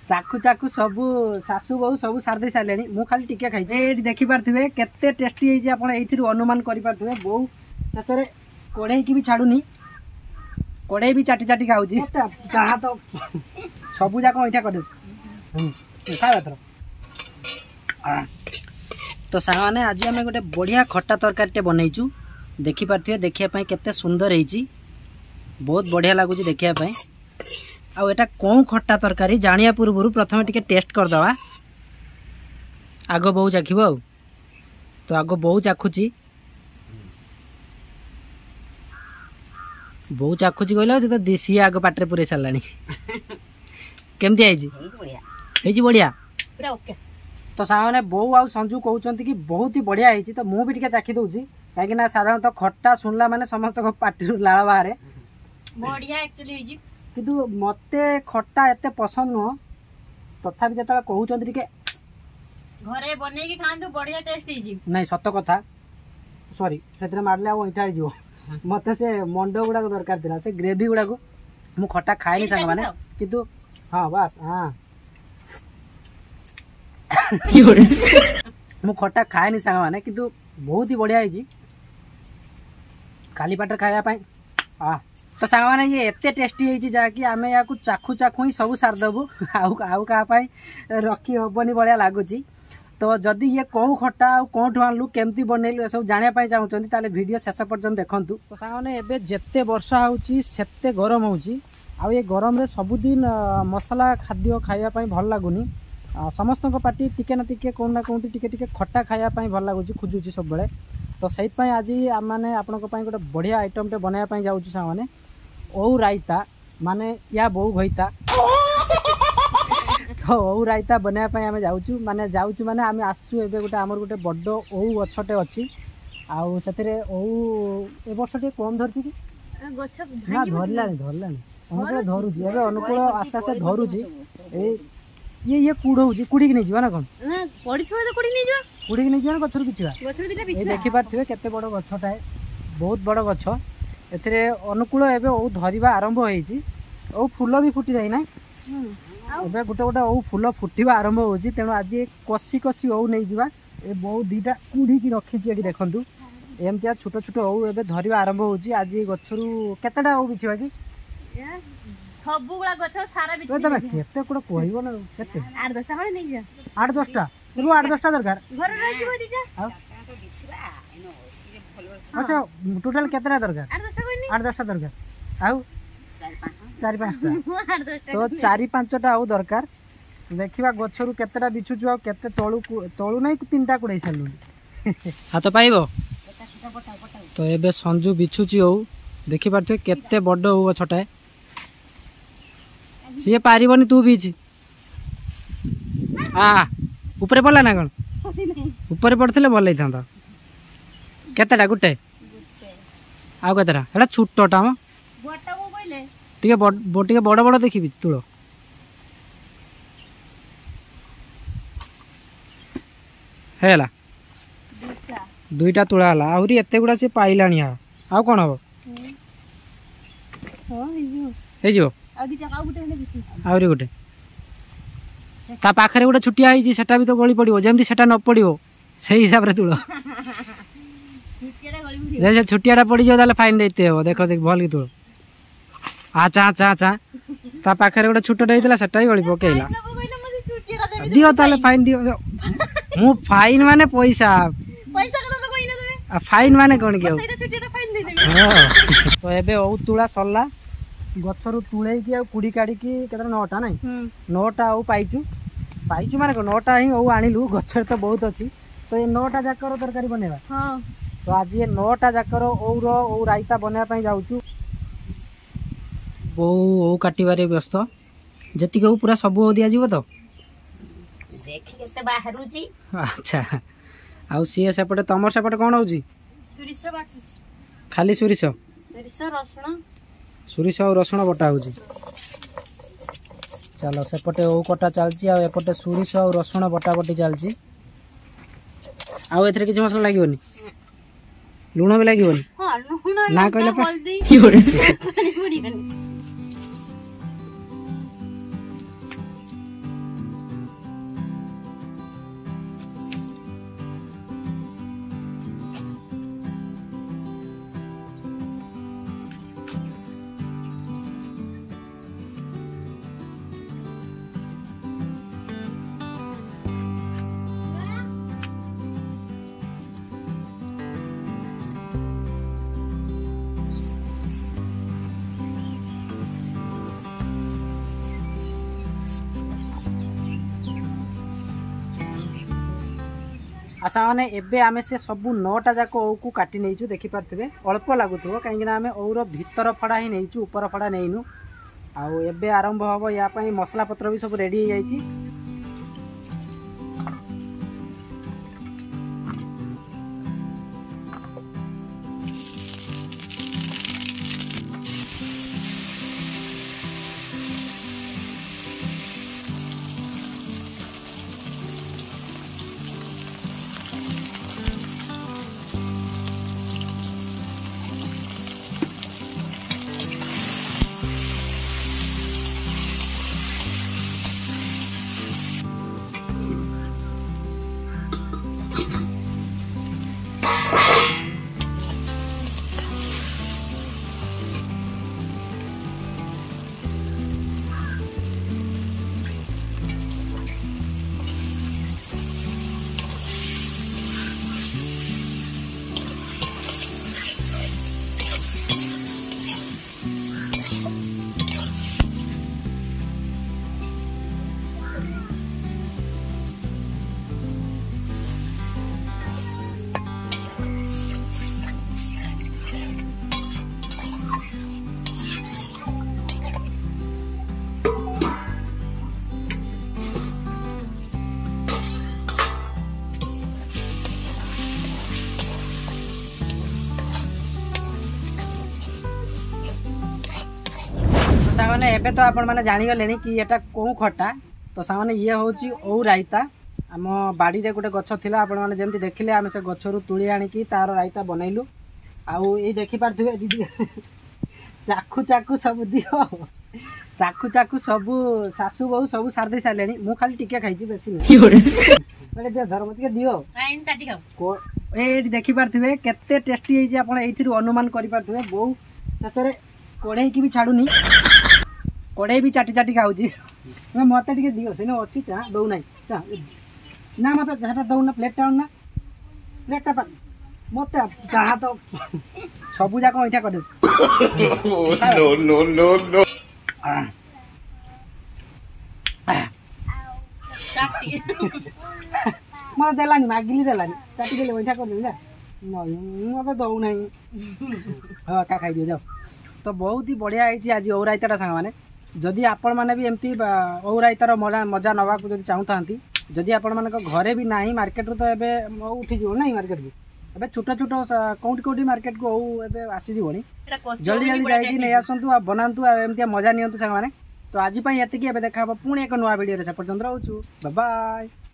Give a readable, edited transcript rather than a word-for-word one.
चाकू चाकू सब सासू बहु सब सार दे सारे मु खाली टिके खाई ये देखि पारथिबे केते टेस्टी होई आपण एथि अनुमान करि पारथिबे बहु शेषरे कड़े की भी छाड़ुनी कड़े भी चाटी चाटी खाऊची कहा तो सबू जाक इटा कर तो साने आज आम गोटे बढ़िया खट्टा तरकारी बनईचु देखि पारथिबे देखिया पई केते सुंदर हेची बहुत बढ़िया लगुच देखापी आउ एटा कौन खट्टा तरकारी जानिया पूर्व प्रथम टिके टेस्ट करदवा आग बहु चाखब आ तो आग बहु चाखुची बहु चाखुची कहला तो देसी आग पाटे पूरे सारा केमती बढ़िया तो सामने बहु आ संजू कहते कि बहुत ही बढ़िया है तो मुझे भी चाखी दूसरी कहीं साधारणतः खट्टा शुणला माने समस्त पार्टी लाल बाहर बढ़िया एक्चुअली किंतु मते खट्टा एते पसंद नुह तथापि जतला कहउचंत टिके घरे बने की खांतु बढ़िया टेस्ट हिजी नहीं सत्य कथा सॉरी सेतरे मारले आ इटा हिजो मते से मंडो गुडा को दरकार थिला से ग्रेवी गुडा को मु खट्टा खाइनी संग माने किंतु हां बस हां मु खट्टा खाइनी संग माने किंतु बहुत ही बढ़िया हिजी खाली पाटर खाया पाई आ तो सांग मैंने ये एते टेस्टी होती जहाँकि आम या चाखू चाखू ही सब सारदेबू आउ क्या रखी हेनी भाया लगुच तो जदि ये कौ खट्टा कौटू आणलु केमती बनैलु ये सब जानापी चाहूँगी ताले वीडियो शेष पर्यंत देखूँ तो सांग मैंने एबे जेते वर्षा होची सेते गरम होची आ ये गरम रे सबुदिन मसला खाद्य खाइबा भल लगुनि समस्त पार्टी टिके ना टिके कौन ना कौटी टिके टिके खट्टा खाइबा भल लगुच खोजुची सब बेले तो सही आज आम मैंने आपण गोटे बढ़िया आइटम टे बनवाई जाऊँ सांग मैंने ओ रायता माने या बहु घईता तो ओ रायता बनवाई आम जाऊँ माने आम आसचु एबे गोटे आमर गोटे बड़ ओ गछटे अच्छी आउ से ओ ए वर्ष टे कम धरती कि ना धरलानी धरलानी अनुकूल धरुची एबे अनुकूल आस्ते आस्ते धरुची ये कुड़ होची कुड़ी की नहीं जीवा ना कोन ना पड़ी छो तो कुड़ी नहीं जीवा कुड़ी की नहीं जीवा ना गछर बिछवा गछर दिटा ए बिछवा देखि पारथिबे केते बड़ गछटा है बहुत बड़ गछ एथिरे अनुकूल एबे ओ धरिबा आरंभ होईची ओ फूल भी फुटी जाई ना एबे गोटे गोटे ओ फूल फुटिबा आरंभ होची तेनु आज कसी कसी ओ नहीं जीवा ए बहुत दीटा कुड़ी की रखीची एठी देखंतु एमतिया छोट छोट ओ एबे धरिबा आरंभ होची आज गछरु केतेटा ओ बिछवा की सब गुला गछ सारा बिछ तमे केते कोड कहइबो ना केते 8-10 खड़े नहीं जा 8-10टा तू 8-10टा दरकार घर रह जीव दीजा अच्छा टोटल केतेटा दरकार 8-10 कोइ नहीं 8-10टा दरकार आउ 4-5टा तो 4-5टा आउ दरकार देखिबा गछरु केतेटा बिछुछु आ केते तळु नै 3टा कुडै छलु हां तो पाइबो तो एबे संजू बिछुची हो देखि पारथि केते बड्ड हो गछटा सी पारिबनी तू बीच हाँ ऊपर पड़ा ना कौन ऊपर पड़ते भल था केतेटा गोटे आउ केतेटा एटा छोटटा म टिके बड़ बड़ देखी तुल है दुईटा तुला है आहरी एत गुड़ा सी पाइला आउ कौन हम हो आहरी गोटे ता पाखरे गोटे छुटिया होती सेटा भी तो गली पड़ो जमी सेटा न पड़ो से हिसाब से तुल जैसे छुटियाटा पड़ जाए फाइन देते हो देख देख भल कि तुल आचा आचा आचा ता पाखरे गोटे छोटा होता सेटा ही गली पकेला दियो ताले फाइन दियो मु फाइन माने पैसा फाइन माने कौन कि तो एबे ओ तुला सरला गछरु तुले कि कुड़ी काढ़ी के 9टा ना 9टा आउ पाइचु पाइचु माने 9टा ही ओ आनिलु गछर तो बहुत अच्छी तो ये 9टा जाकर तरकारी बनेबा हां तो आज ये 9टा जाकर ओ रायता बनवा पई जाउचु ओ काटिबारे व्यस्त जति को पूरा सब ओ दिया जीव तो देखि केते बाहरु जी अच्छा आउ सी सेपटे तमर सेपटे कोन होउची सुरिस बाटुची खाली सुरिस रसुण सुरिस और रसुण बटा होउची चलो सेपटे ओ कटा चलची आ एपटे सुरिस और रसुण बटा बटी चलची आ एथरे किछ मसला लागिवनी लूण भी लागिवनी हां लूण ना कहले हल्दी आशा मैंने एबे आमे से सबू 9टा जाक औ को काटी नहीं देखी पारे अल्प लगुव कहीं आम और भीतर फड़ा ही नहीं ऊपर फड़ा नहीं आउ एबे आरंभ हम या मसला पत्र भी सब रेडी हो जाइए। सामने एबे तो आपण मैंने जानीगले कि एटा कौ खटा तो सामने ये हूँ औ रायता आम बाड़ी रे गोटे गछ थिला आपण मैंने जमती देखिले आम से गछरू तुली आनिकी तार रायता बनैलु आउ ये देखि पारथुबे दीदी चाकू चाकू सब दियो चाकू चाकू सब सासू बहु सब सार दे सारे मु खाली टिके खाई बेसी नहीं दे धर्म टिके दियो ए देखि पारथुबे केते टेस्टी होई आपण एथिरु अनुमान करि पारथुबे बहु शेष कड़े की भी छाड़ूनी कड़े भी चाटी चाटी खाऊँ मत टे दियो से अच्छी चा दौ ना ना मत जहाँ दौना प्लेटा ना प्लेटा मत जहाँ तो सबू जाक इटा कर मत देलानी मागिली देलानी चाटी देले इटा कर ना मत दौ ना हाँ का खाई दियो जाओ। तो बहुत ही बढ़िया है आज औ रायता सांग मैंने जदि आपण मैंने भी एमती औ रायतार मजा नवा को चाहता जदि आपण मान घरे भी ना मार्केट तो एबे उठी जीव ना मार्केट को एबे छोटा छोटा कौटी कौटी मार्केट को एबे आसी जीवनी जल्दी जल्दी जाइए नहीं आसतु आ बनातु एमती मजा नियंतु सांग मैंने। तो आज एतिकी एबे देखा पुणी एक नुआ वीडियो से पर्यंत रहूँ बाय बाय।